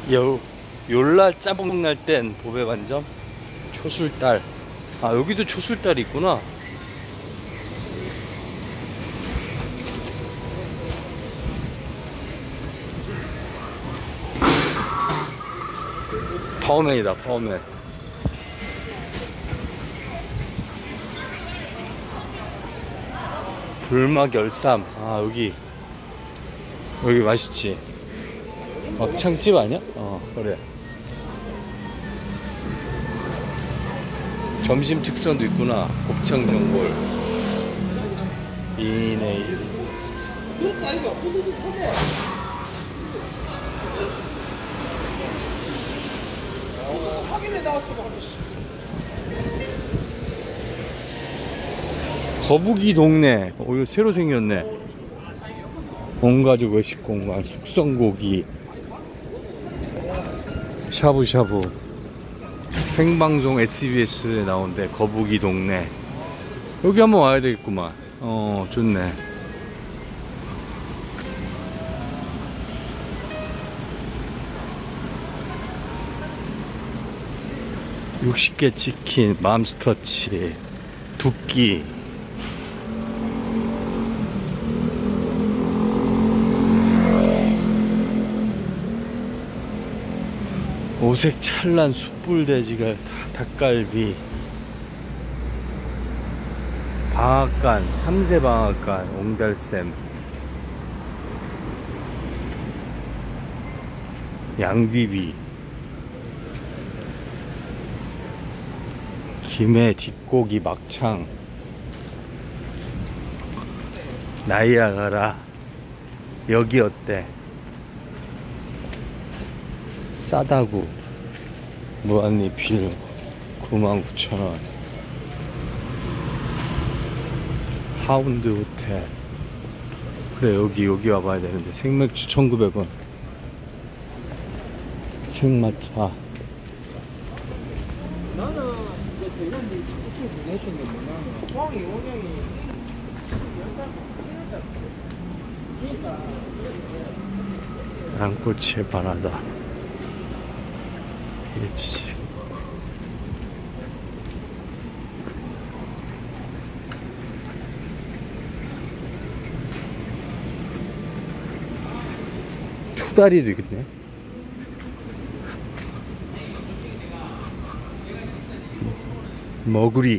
요날 짜봉 날 땐 보배반점 초술달. 아 여기도 초술달이 있구나. 파워맨이다 파워맨. 불막 열삼. 아 여기 맛있지. 막창집 아니야? 그래. 점심 특선도 있구나. 곱창 전골. 이네. 거북이 동네. 이거 새로 생겼네. 온가족 외식 공간, 숙성고기, 샤브샤브. 생방송 SBS에 나오는데 거북이 동네. 여기 한번 와야 되겠구만. 좋네. 60개 치킨, 맘스터치, 두끼. 오색 찬란 숯불돼지가 닭갈비. 방앗간, 3세 방앗간, 옹달샘. 양귀비. 김해 뒷고기 막창. 나이아가라. 여기 어때? 싸다구. 무한리필 99,000원. 하운드 호텔. 그래 여기 와봐야 되는데. 생맥주 1,900원. 생마차. 나는 양꼬치의 바나다. 그렇지. 투다리도 있네. 머구리.